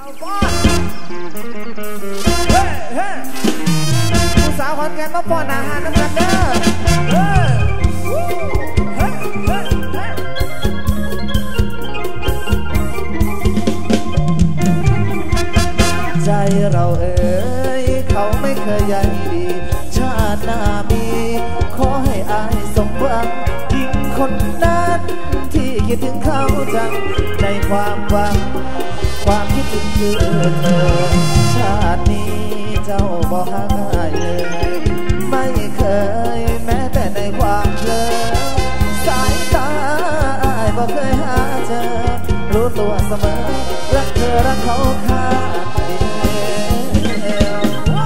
ผู้สาวขอนแก่นมาป้อนอาหารน้ำกันเด้อใจเราเอ๋ยเขาไม่เคยใยดีชาติหน้ามีขอให้อายสมหวังยิ่งคนนั้นที่คิดถึงเขาจังในความหวังความคิดถึงคือเธอชาตินี้เจ้าบ่ห่างอายเลยไม่เคยแม้แต่ในความเพลินสายตาอายบ่เคยหาเจอรู้ตัวเสมอรักเธอรักเขาข้างเดียว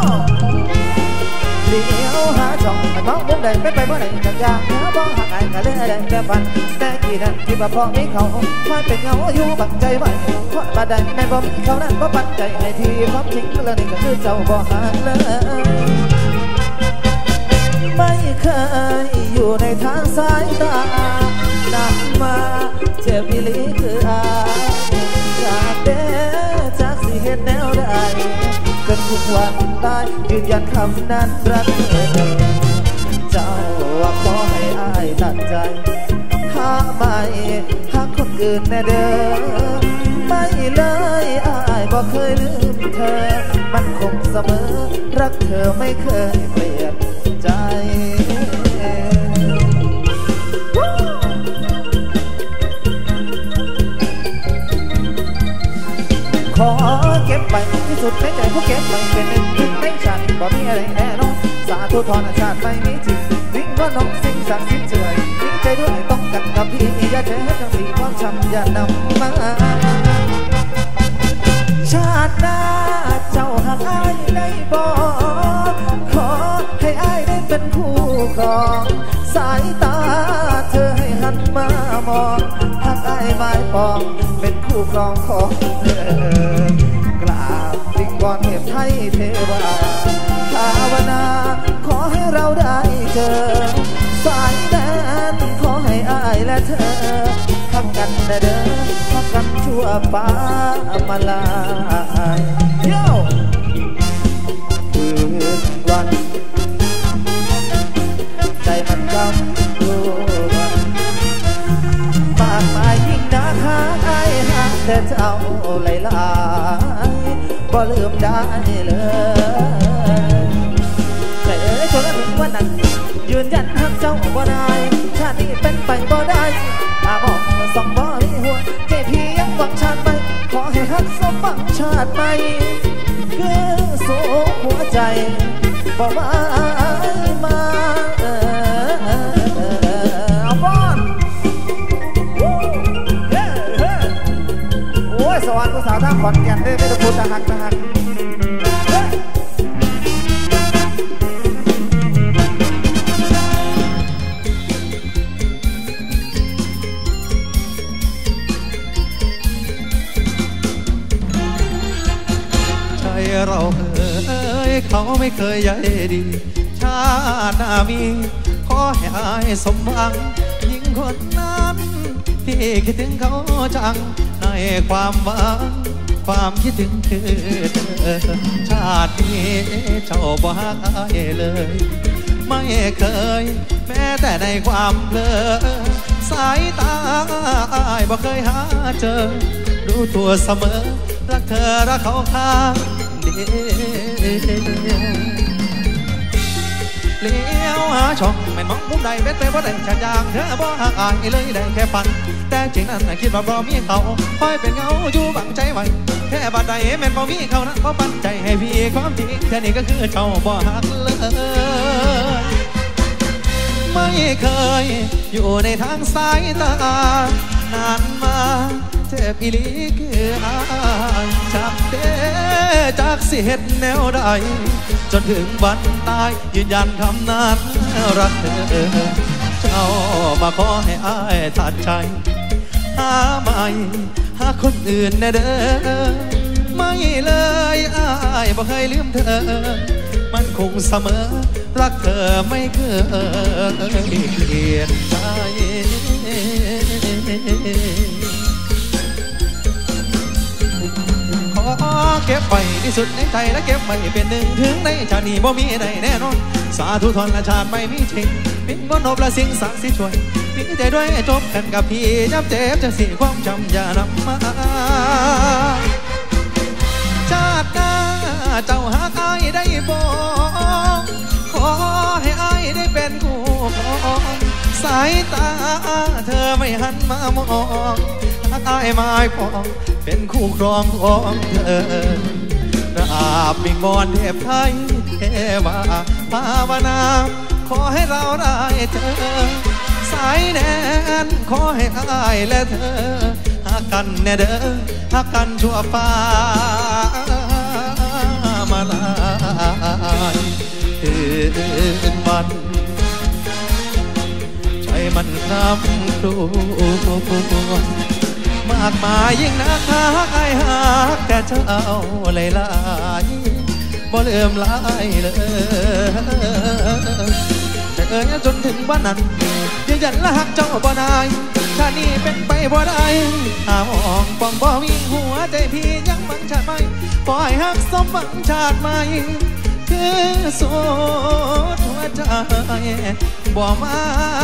เลี้ยวหาช่องให้มองมุมใดเป็นไปเมื่อไหร่จากอย่างเนื้อบ้องห่างไกลกันเลยได้แต่ฝันแต่กี่นั้นคิดว่าพอมีเขาคอยเป็นเงาอยู่บังใจไว้เพราะบัดใดแม่บ่มีเขานั้นบ่ปันใจให้ทีความจริงแล้วนี่ก็คือเจ้าบ่ห่างเลยไม่เคยอยู่ในทางสายตาหนักมาเจ็บอีหลีคืออายจากเด้จากสิเห็นแนวใดจนทุกวันตายยืนยันคำนั้นรักเธอเจ้าว่าขอให้อายตัดใจหาไม่หักคนอื่นแน่เด้อไม่เลยอายบอกเคยลืมเธอมันคงเสมอรักเธอไม่เคยเปลี่ยนใจขอเก็บไปที่สุดในใจผู้เก็บไปเป็นหนึ่งในฉันบ่มีอะไรแน่นอนสาธุทรชาติไม่มีจริงวิ่งก็น้องสิ่งศักดิ์สิทธิ์เฉยวิ่งใจด้วยต้องกันกับพี่อย่าเทจังสีความช้ำอย่านำมาชาติหน้าเจ้าหากอายได้บอกขอให้อายได้เป็นผู้ครองสายตาเธอให้หันมามองหากอายหมายปองเป็นคู่ครองของเธอกราบวิงวอนเทพไทยเทวาภาวนาขอให้เราได้เจอสายแดนขอให้อายและเธอทักกันเด้อทักกันชั่วฟ้ามาลายเย้คืนวันใจมันกำลัวมากมายยิ่งนักหาอายหาแต่เจ้าหลายๆบ่ลืมได้เลยแต่จนถึงวันนั้นยืนยันหักเจ้าบ่ได้ชาตินี้เป็นไปบ่ได้ตาบอกส่องบ่มีหัวใจพี่ยังหวังชาติไปขอให้หักสมหวังชาติไปคือสู้หัวใจบ่มาเอาบอลโอ้ยสวรรค์ผู้สาวทางขอนแก่นได้ไม่ต้องพูดทางหักเราเขาไม่เคยใยดีชาติหน้ามีขอให้อายสมหวังยิ่งคนนั้นที่คิดถึงเขาจังในความหวังความคิดถึงคือเธอชาตินี้เจ้าบ่ฮักอายเลยไม่เคยแม้แต่ในความเพลินสายตาอายบ่เคยหาเจอรู้ตัวเสมอรักเธอรักเขาข้างเลี้ยวหาช่องไม่มองมุมใดเป็นไปว่าได้ฉันอยากเธอบ่ห่างอายเลยได้แค่ฝันแต่จริงนั้นคิดว่าบ่มีเขาคอยเป็นเงาอยู่บังใจไว้แค่บัดใดแม่นบ่มีเขานั้นก็ปั้นใจให้พี่ความจริงแค่นี้ก็คือเจ้าบ่หักเลยไม่เคยอยู่ในทางสายตานานมาเจ็บอีหลีคืออายจับเด้จากสิเหตุแนวใดจนถึงวันตายยืนยันคำนั้นรักเธอเจ้ามาขอให้อายตัดใจหาใหม่หาคนอื่นแน่เด้อไม่เลยอายบ่เคยลืมเธอมันคงเสมอรักเธอไม่เคยเปลี่ยนใจขอเก็บไว้ที่สุดในใจและเก็บไว้เป็นหนึ่งถึงในชาตินี้บ่มีใดแน่นอนสาธุทนละชาติไม่มีจริงมิ่งมนต์ละสิ่งศักดิ์สิทธิ์ช่วยมีใจด้วยจบกันกับพี่ยับเจ็บจะสี่ความจำอย่านำมาชาติหน้าเจ้าหากอ้ายได้บอกขอให้อ้ายได้เป็นคู่ครองสายตาเธอไม่หันมามองหากอ้ายไม่พองเป็นคู่ครองของเธอกราบวิงวอนเทพไทยเทวาภาวนาขอให้เราได้เจอสายแน่นขอให้อ้ายและเธอหากกันแน่เด้อหากกันชั่วฟ้ามาลายคืนวันใจมันคร่ำครวญมากมายยิ่งนักหากไอ้หากแต่เจ้าเลยลายบ่เลื่อมลายเลยแต่จนถึงวันนั้นยืนยันละหักเจ้าบ่นายชาตินี้เป็นไปบ่ได้หามองป้องบ่วิ่งหัวใจพี่ยังบังชาติไม่ปล่อยหักสมบังชาติใหม่คือสุดหัวใจบ่มา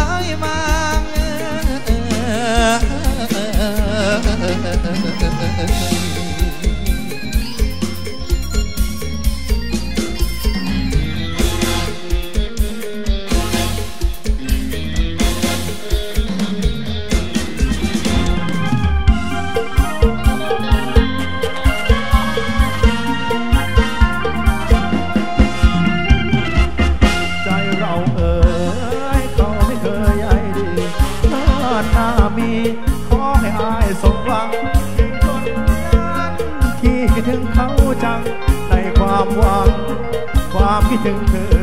ขอให้อายสมหวังจนนั้นที่คิดถึงเขาจังในความหวังความคิดถึงเธอ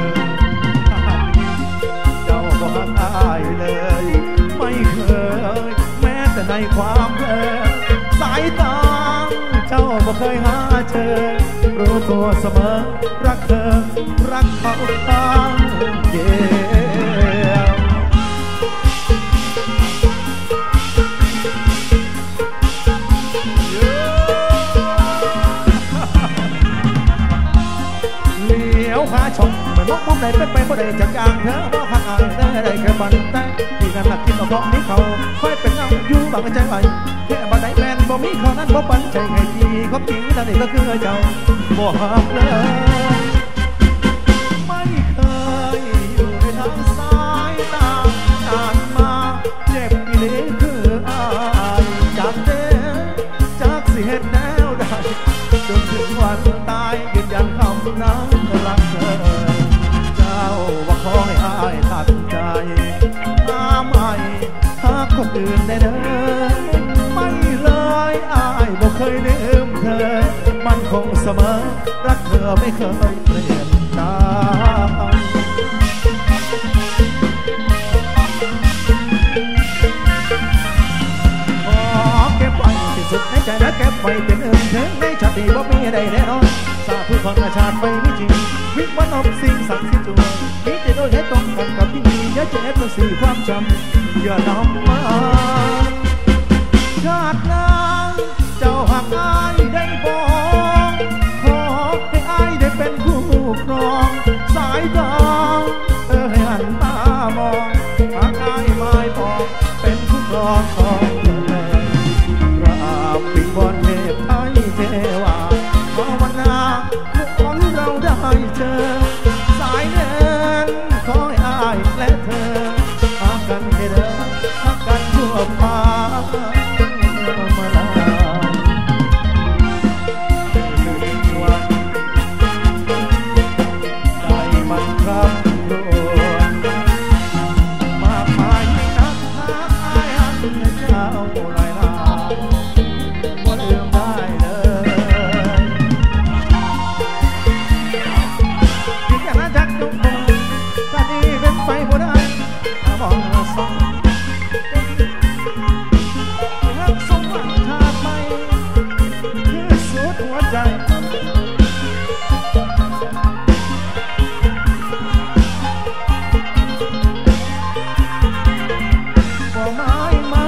เจ้าบอกอายเลยไม่เคยแม้แต่ในความเพลินสายตาเจ้าบ่เคยหาเจอรู้ตัวเสมอรักเธอรักเขาทั้งเดียวหาชมเหมือนมองมุมไหนเป็นไปบ่ได้จากอย่างเธอบ่หักอายได้แค่ฝันแต่ที่นั่นหลักคิดเอาเพราะนี้เขาค่อยเป็นเงาอยู่บางใจไหวแค่บ่ได้แมนบ่มีเขานั้นบ่ปันใจให้ทีเขาจริงนั่นนี่ก็คือเจ้าบ่หักเลยไม่เคยอยู่ในทางสายตานานมาเจ็บอีหลีคืออายจากเด้จากสิเหตุแนวใดจนถึงวันตายยืนยันคำนั้นรักเธอเจ้าว่าขอให้อายตัดใจหาไม่หาคนอื่นได้เด้อไม่เลยอายบ่เคยลืมเธอมันคงเสมอรักเธอไม่เคยเปลี่ยนใจขอเก็บไว้ที่สุดในใจและเก็บไว้เป็นอื่นถึงในชาตินี้บ่มีใดแน่นอนสาธุของชาติไม่มีจริงวิมานอบสิ่งศักดิ์สิทธิ์ตัวมีแต่โดยให้ตรงกันกับที่มีอย่าเจ็บต้องสื่อความจำอย่านำมาชาติหน้าเจ้าหากอายได้บอกขอให้อายได้เป็นคู่ครองสายตาให้หันตามองหากอายไม่บอกเป็นคู่ครองของเธอกราบวิงวอนเทพไทยเทวาภาวนาของเราได้เจอสายแน่นขอให้อายและเธอหากันให้เด้อหากันทั่วฟ้ามาลายวันใจมันครับโดนมากมายนักหาอายหันเจ้าลายลาบ่ลืมได้เลยคิดอย่างนั้นจักจุกคงถ้าดีเป็นไปบ่ได้มองสองรักสมหวังชาติใหม่คือสุดหัวใจบ่หมายมา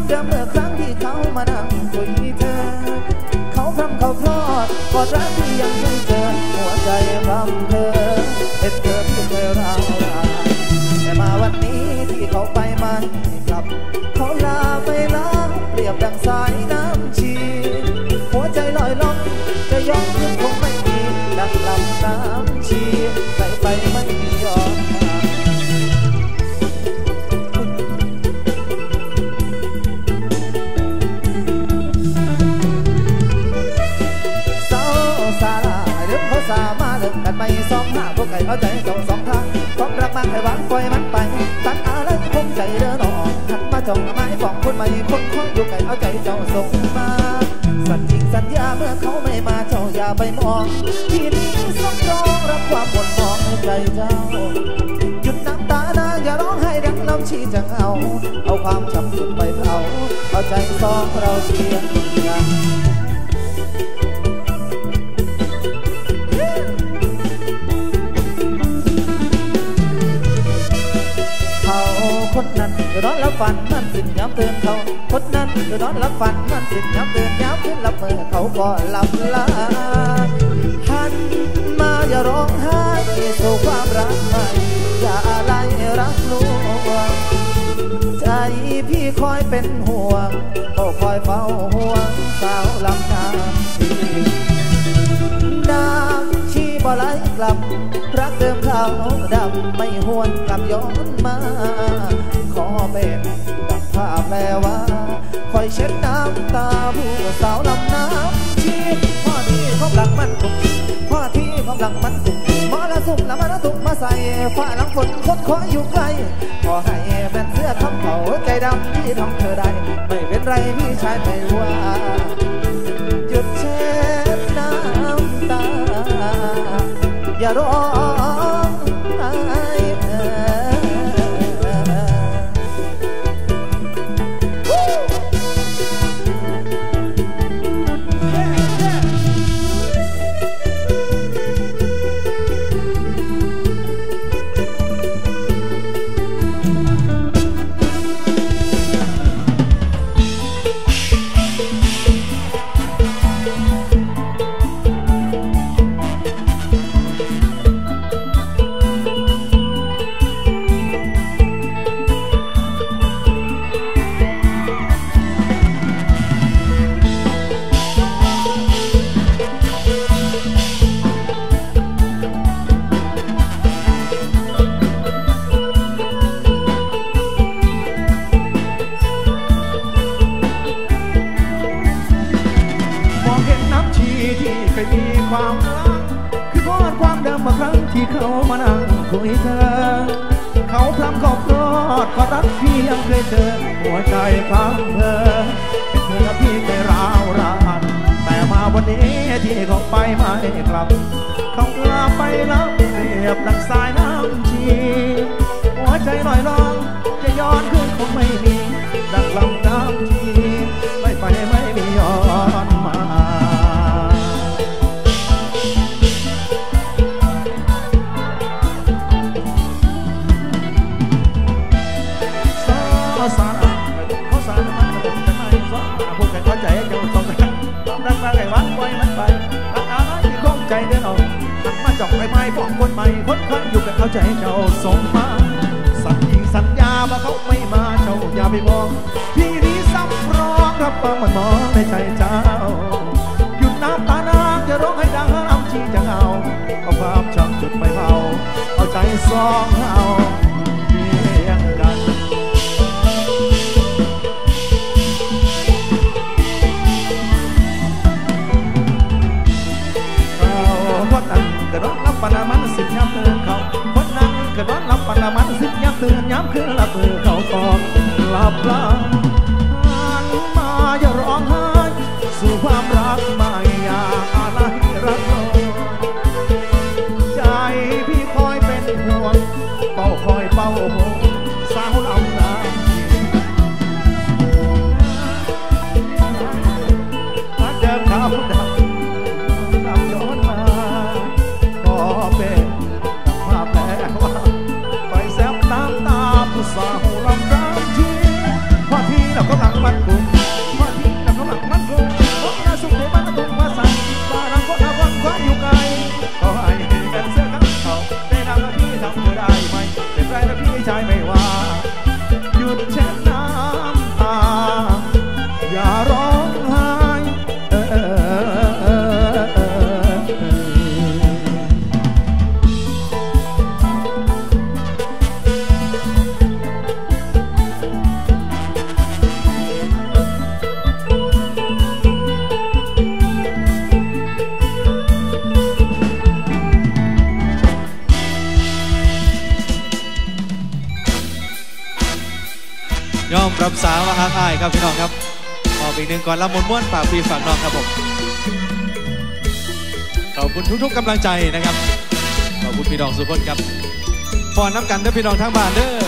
เดิมเมื่อครั้งที่เขามานั่งคุยเธอเขาพร่ำเขาพรอดกอดรักที่ยังไม่เจอหัวใจพร่ำเธอเป็นเธอที่เคยร้าวรานแต่มาวันนี้ที่เขาไปไม่กลับเขาลาไปแล้วเปรียบดังสายน้ำชีหัวใจลอยล่องจะยอมยังคงไม่มีดังลำน้ำชีไหลไปไม่มีย้อนสามาเลิกกันไม่สองหน้าพวกไก่เอาใจเจ้าสองทางความรักมันให้วางปล่อยมันไปตัดอะไรคงใจเดินออกหันมาจ้องไม้ฟองคนใหม่คนคอยอยู่ไก่เอาใจเจ้าส่งมาสัญญิงสัญญาเมื่อเขาไม่มาเจ้าอย่าไปมองที่นี้สองร้องรับความหมดมองในใจเจ้าหยุดน้ำตานาอย่าร้องให้ดังลำชีจะเอาความช้ำสุดไปเผาเอาใจสองเราเสียกันคนนั้นจะนอนรับฝันมันสิ้นย้ำเตือนเขาคนนั้นจะนอนรับฝันมันสิ้นย้ำเตือนย้ำขึ้นรับมือเขาก็หลับลาหันมาอย่าร้องไห้สู่ความรักใหม่อย่าอะไรรักลวงใจพี่คอยเป็นห่วงก็คอยเฝ้าห่วงสาวลำน้ำน้ำชีบ่ไหลกลับรักเดิมเขาดำไม่หวนกลับย้อนมาขอเป็นดังภาพแปลว่าคอยเช็ดน้ำตาผู้สาวลำน้ำชีพ่อที่ของหลังมันตุกพ่อที่ของหลังมันตุกมอละสุกละมันตุกมาใส่ฝ้าหลังฝนคดคอยอยู่ไกลขอให้เป็นเสื้อคำเผาใจดำที่ทำเธอได้ไม่เป็นไรพี่ชายไม่ว่าหยุดเช็ดน้ำตาอย่าร้องไห้ความรักคือทอดความเดิมมาครั้งที่เขามานั่งคุยเธอเขาพร่ำเขากอดก็รักพี่ยังเคยเจอหัวใจพร่ำเธอเป็นเธอพี่เคยร้าวรานแต่มาวันนี้ที่เขาไปไม่กลับเขากลับไปแล้วเปรียบดังสายน้ำชีหัวใจลอยล่องจะย้อนขึ้นคงไม่มีดังลำน้ำชีไม่ไปไม่มีย้อนมาเขาสารมันจะเป็นไม่ซ้อพวกแกเข้าใจจะส่งไปความรักมาไงวะปล่อยมันไปรักอะไรที่คงใจเดินออกหันมาจ่องไปไม่ฟ้องคนใหม่คนครั้งอยู่กันเข้าใจเจ้าส่งมาสัญญิงสัญญาว่าเขาไม่มาเจ้าอย่าไปมองพี่นี้ซ้ำร้องรับฟังมันมองในใจเจ้าหยุดน้ำตานางจะร้องให้ดังน้ำชีจะเอาความช้ำจุดไม่เผาเอาใจสองเอาเพียงกันคนนั้นก็ร้องรับปนามันสิย้ำเตือนเขาคนนั้นก็ร้องรับปนามันสิย้ำเตือนย้ำขึ้นรับมือเขาตอบหลับลาหันมาอย่าร้องไห้สู่ความรักไม่อยากอะไรรักเราใจพี่คอยเป็นห่วงเป้าคอยเป้าห่วงสาวลำน้ำเดิมเขาดำย้อนมาก็เป็นภาพแปลว่าไปแซมน้ำตาผู้สาวลำน้ำชีพอที่เรากำลังมันยอมรับสาวว่าฮักอายครับพี่น้องครับขออีกหนึ่งก่อนละมุนม้วนฝากพี่ฝากน้องครับผมขอบคุณทุกๆกำลังใจนะครับขอบคุณพี่น้องสุขคนครับฟอนน้ำกันด้วยพี่น้องทั้งบ้านเด้อ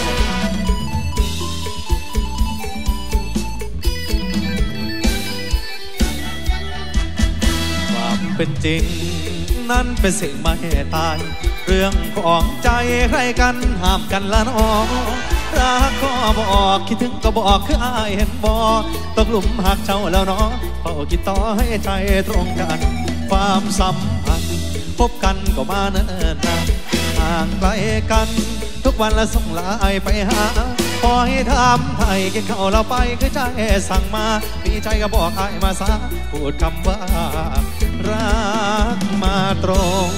ความเป็นจริงนั้นเป็นสิ่งไม่ตายเรื่องของใจใครกันห้ามกันละน้องรักก็บอกคิดถึงก็บอกคืออายเห็นบอกตกหลุมหักเจ้าแล้วเนาะเฝ้าคิดต่อให้ใจตรงกันความสัมพันธ์พบกันก็มาเนิ่นนานห่างไกลกันทุกวันละส่งไลน์ไปหาพอให้ถามไทยกินข้าวเราไปคือใจสั่งมามีใจก็บอกอายมาซะพูดคำว่ารักมาตรง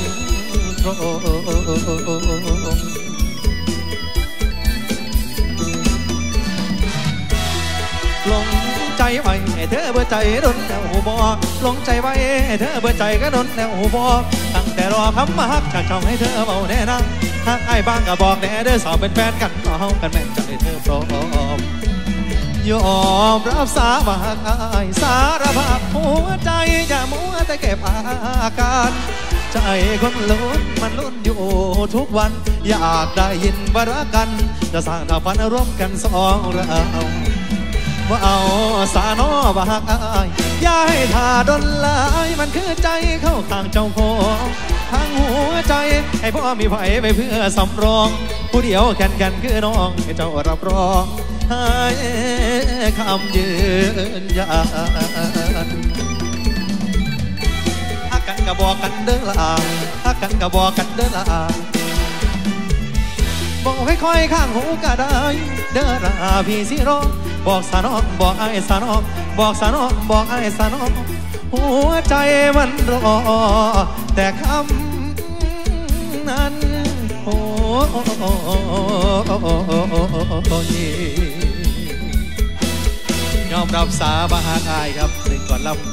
ลงใจไว้ให้เธอเบื่อใจโดนแนวหูบอลงใจไว้ให้เธอเบื่อใจก็โดนแนวหูบอตั้งแต่รอคำมาฮักจากช่องให้เธอเบาแน่นะฮักไอ้บ้างก็บอกแน่เด้อสาวเป็นแฟนกันก็เฮากันแม่นใจเธอพร้อมยอมรับสาบากอายสารภาพหัวใจอย่ามัวแต่เก็บอาการใจคนลุ้นมันลุ้นอยู่ทุกวันอยากได้ยินว่ารักกันจะสร้างทางฝันร่วมกันสองเราว่าเอาสาโนบากอายอย่าให้ท่าดนลายมันคือใจเข้าข้างเจ้าของทางหัวใจให้พ่อมีไผไปเพื่อสำรองผู้เดียวแข่นคือน้องให้เจ้ารับรองให้คำยืนยันฮักกันก็บอกกันเด้อละฮักกันก็บอกกันเด้อละบอกให้ค่อยข้างหูก็ได้เด้อละพี่สิร้องบอกสานอบอกไอ้สานอบอกสานอบอกไอ้สานอหัวใจมันรอแต่คำนั้นโอ้ยอมรับสาบาฮักอายครับหนึ่งก่อนลำ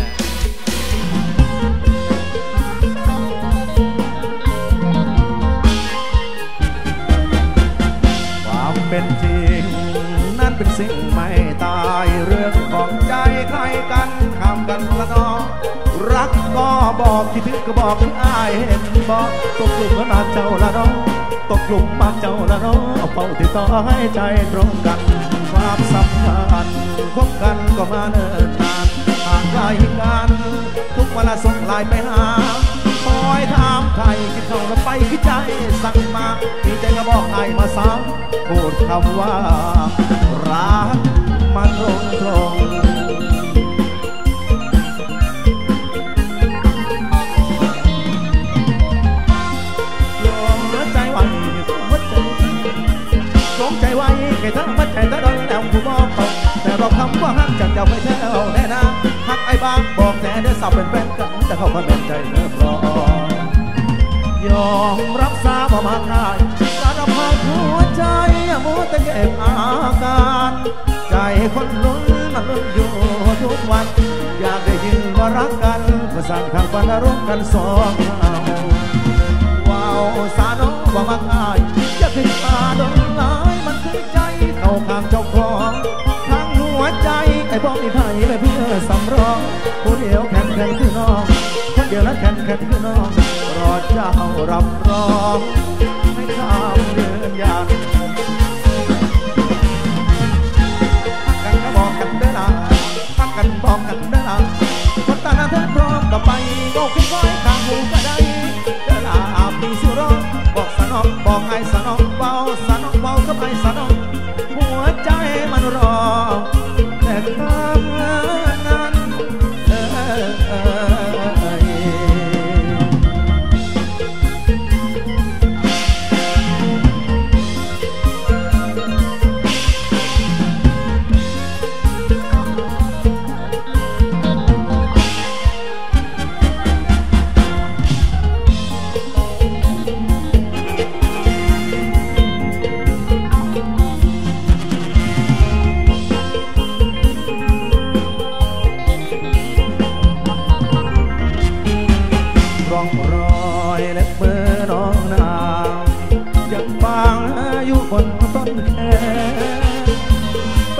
ความเป็นจริงนั้นเป็นสิ่งไม่ตายเรื่องของใจใครกันข้ามกันละน้องรักก็บอกคิดถึงก็บอกถึงอายเห็นบอกตกหลุมมาเจ้าละน้องตกหลุมมาเจ้าละน้องเฝ้าติดต่อให้ใจตรงกันความสัมพันธ์พบกันก็มาเนิ่นนานห่างไกลกันทุกเวลาส่งไลน์ไปหาคอยถามไทยกินข้าวแล้วไปคิดใจสั่งมามีใจก็บอกอายมาซ้ำพูดคำว่ารักมันตรงใจไว้แค่เธอมัดใจเธอโดนแล้วผู้บอกตรงแต่บอกคำว่าฮักจากเจ้าให้เธอเอาแน่นะฮักไอ้บ้างบอกแต่เธอสาวเป็นแฟนกันแต่เขาก็เป็นใจเธอพร้อมยอมรับสาบมากได้สารภาพหัวใจมัวแต่เก็บอาการใจคนลุ้นมันลุ้นอยู่ทุกวันอยากได้ยินว่ารักกันเพื่อสร้างทางฝันร่วมกันสองเราว้าวสาโนว่ามากได้จะขึ้นมาโดนหลายมันคือใจเข้าข้างเจ้าของทั้งหัวใจไอ้บอกมีไผ่ไปเพื่อสำรองผู้เดียวแข็งคือน้องคนเดียวนั้นแข็งคือน้องรอเจ้ารับรองให้คำยืนยันพักกันก็บอกกันเด้อละพักกันบอกกันเด้อละคนตาหน้าเธอพร้อมต่อไปก็คิดไว้ข้างหูก็ได้เด้อละพี่สุรบอกสนองบอกไอ้สนองเบาสนองเบาก็ไอ้สนองหัวใจมันรอแต่คำนั้นร่องรอยเล็บมือน้องนางยังบางอยู่บนต้นแขน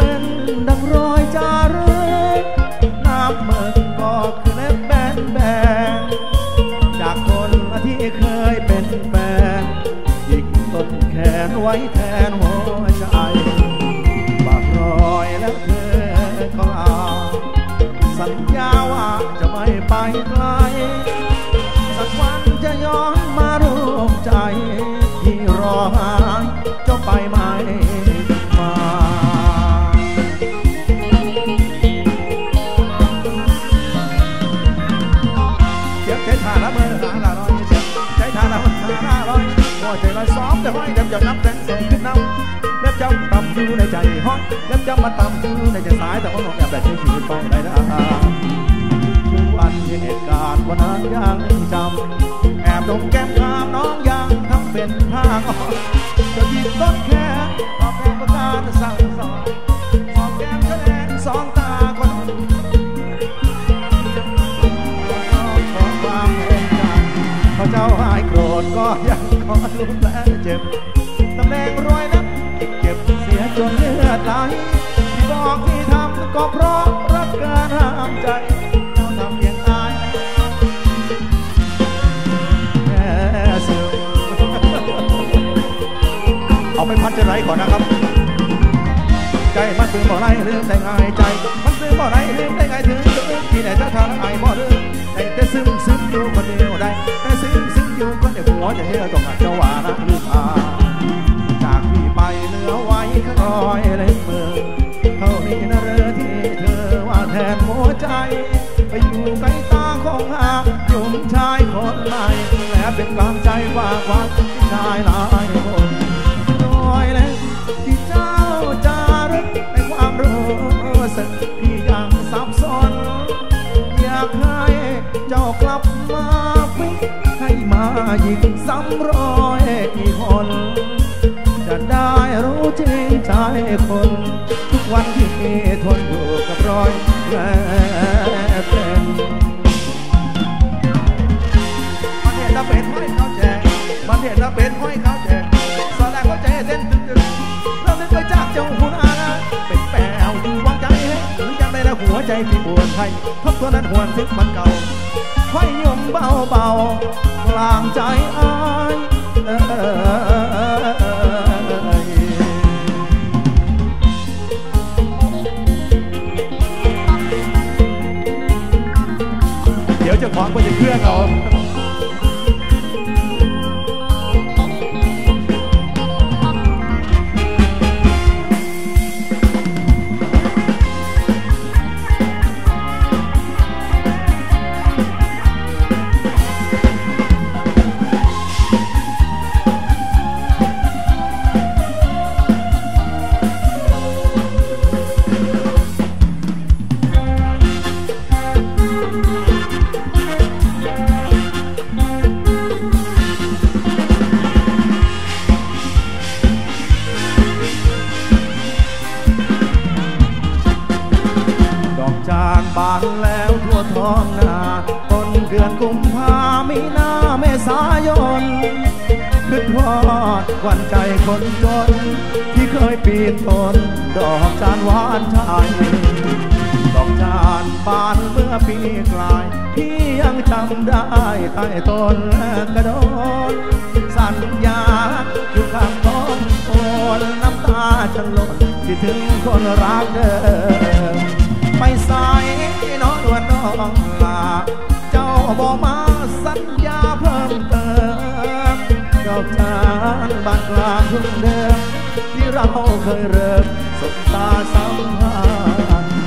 แทนหัวใจบากรอยแล้วเธอก็ลาสัญญาว่าจะไม่ไปไกลสักวันจะย้อนมาร่วมใจที่รอหาเจ้าไปไม่มาเจ็บใจทาละเมื่อหาละลอยเจ็บใจทาละมันหาลอยหัวใจลอยซ้อมแต่ห้อยเด็บจะนับแสงส่งขึ้นน้ำเล็บจำต่ำอยู่ในใจห้อยเล็บจำมาต่ำอยู่ในใจสายแต่ว่าน้องแอบแต่ใช้ชีวิตไปได้นะวันที่เหตุการณ์วันนั้นยังจำแอบดมแก้มขามน้องยังทำเป็นท่าอ่อนจะหยิบต้นแขนตอบแทนประการสั่งสอนสองแก้มคะแนนสองตาคนขอความเห็นใจพระเจ้าหายโกรธก็ยังขอดูแลเจ็บตำแหน่งรวยนั้นเก็บเสียจนเลือดไหลที่บอกที่ทำก็เพราะรักการห้ามใจทำเพียงอายแค่เสือเอาไปพัดจะไรก่อนนะครับใจมันซื้อบ่อไรเรื่องได้ง่ายใจมันซื้อบ่อไรเรื่องได้ง่ายถึงที่ไหนจะทางไอ้บ่เรื่องได้แต่ซึ้งอยู่คนเดียวได้แต่ซึ้งอยู่คนเดียวหัวจะเที่ยวตรงเจ้าว่านะลืมอาจากพี่ไปเหลือไว้ข้างรอยเล็บมือเท่านี้นะเรือที่เธอว่าแทนหัวใจไปอยู่ใกล้ตาของหาหนุ่มชายคนใหม่และเป็นกำลังใจว่าความชายหลายคนน้อยเลยที่เจ้าจารึกในความรู้สึกที่ยังสับสนอยากให้เจ้ากลับมาปิ๊กให้มายิงซ้ำรอยกี่คนจะได้รู้จริงใจคนทุกวันที่ทนอยู่กับรอยแผลเป็นมันเห็นตาเป็นห้อยเขาแจกมันเห็นตาเป็นห้อยเขาแจกสลายหัวใจเต้นตึกๆเราไม่เคยจากเจ้าหุ่นอาณาเป็นแปวอยู่วางใจให้หรือยังไม่ละหัวใจที่ปวดไทยทบตัวนั้นหวนถึงมันเก่าห้อยยมเบาๆกลางใจอ้ายเดี๋ยวจะขวางไปจะเครื่องเอาบานแล้วทั่วท้องนาต้นเดือนกุมภามีนาเมษายนขึ้นทอดวันใจคนจนที่เคยปีนต้นดอกจานหวานชายดอกจานบานเมื่อปีกลายพี่ยังจำได้ใต้ต้นกระโดดสัญญาอยู่ข้างต้นโอนน้ำตาฉันหล่นคิดถึงคนรักเดิมไปใส่น้องดวนน้องลาเจ้าบอกมาสัญญาเพิ่มเติมกับทางบ้านกลางทุ่งเดิมที่เราเคยเริ่มสบตาสัมพันธ์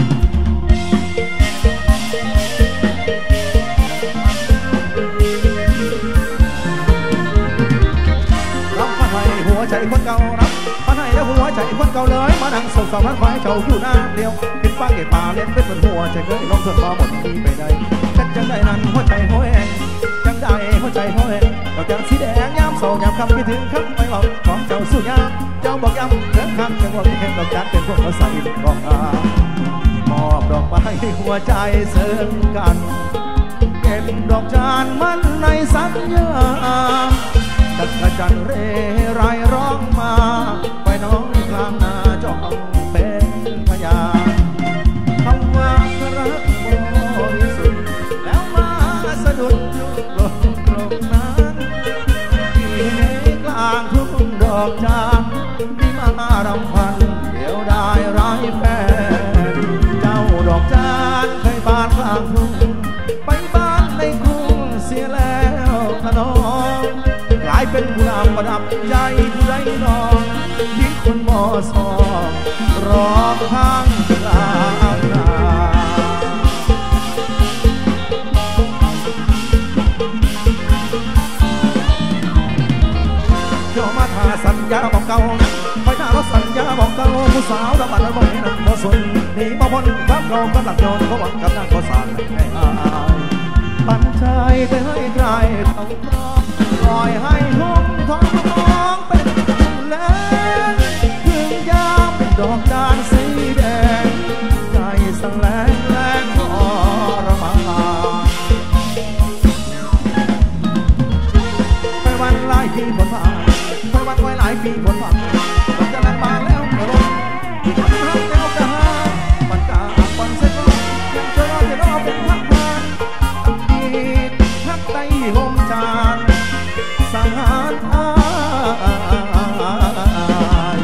รับมาให้หัวใจคนเก่ารับมาให้แล้วหัวใจคนเก่าเลยมานั่งสดสอบมันควายเจ้าอยู่หน้าเดียวกินป้าเก็บป่าเล่นเป็นเหมือนหัวใจเคยลองทนมาหมดที่ไปได้ฉันจังได้นั้นหัวใจหัวแหงจังได้หัวใจหัวแหงดอกจันสีแดงย้ำโศกย้ำคำคิดถึงคำไม่หลอกของเจ้าสุญญาเจ้าบอกย้ำเรื่องคำจังหวะที่เห็นดอกจันเป็นพวกภาษาอินบอกมอบดอกไม้หัวใจเสริมกันเก็บดอกจานมันในสัญญาจักรจันเร่ไรร้องมาไปน้องกลางนาจ้องเป็นพยานคำว่ารักบริสุทธิ์แล้วมาสะดุดอยู่ตรงนั้นที่ในกลางทุ่งดอกจานรำพันเดี๋ยวได้ร้ายแฟนเจ้าดอกจานเคยบานกลางทุ่งไปบ้านในกรุงเสียแล้วนะน้องกลายเป็นกุหลาบประดับใจผู้ใดนอนที่คนมอสอร้องข้างกลางนาเที่ยวมาทาสัญญาบอกเก่าไปหน้ารถสัญญาบอกเก่าผู้สาวระบาดระบายนั่นบ่สนหนีบ่พ้นครับเรากำลังโยนเขาหวังกับนางก็สานให้อายปันใจไปให้ใครเขาปล่อยให้ทุ่งท้องเป็นแล้งถึงยามดอกจานสีแดงใจสั่งแรงแรงทรมานไปวันหลายปีผลผ่านไปวันไว้หลายปีผลผ่านมันจะแรงบางแล้วกระโดดมันหักแล้วกระหายมันกาปันเส้นรอยังจะรอเป็นพักผ่านทักไตลมจานสังหารอาย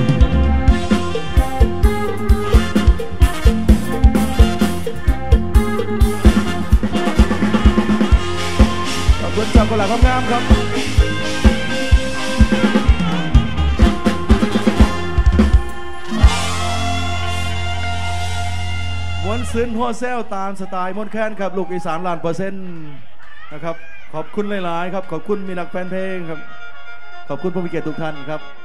ขอบคุณจากคนหลักความงามครับม้วนซึ้นหัวแซวตามสไตล์มดแค้นครับลูกอีสาน1,000,000%นะครับขอบคุณหลายๆครับขอบคุณมีนักแฟนเพลงครับขอบคุณผู้มีเกียรติทุกท่านครับ